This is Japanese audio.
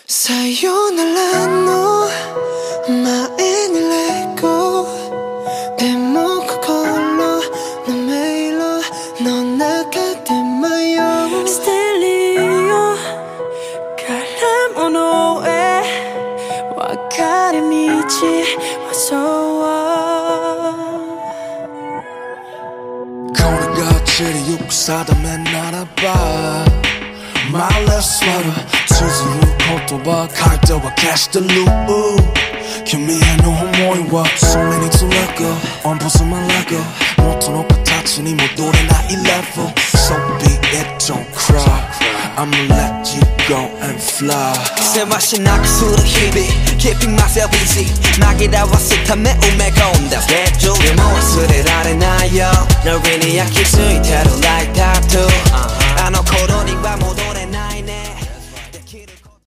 さよならの前にレゴでも心の迷路の中で迷うステレオから物へ分かれ道はそうこれが地理よく定めならばMy last sweater綴る言葉書いては消してる君への思いはそれにつれがオンポスマンラが元の形に戻れない level So be it, don't cry I'ma let you go and fly せわしなくする日々 Keeping myself easy 紛らわすため埋め込んだスケジュールでも忘れられないよ Nobody に焼き付いてる like tattoo あの頃には戻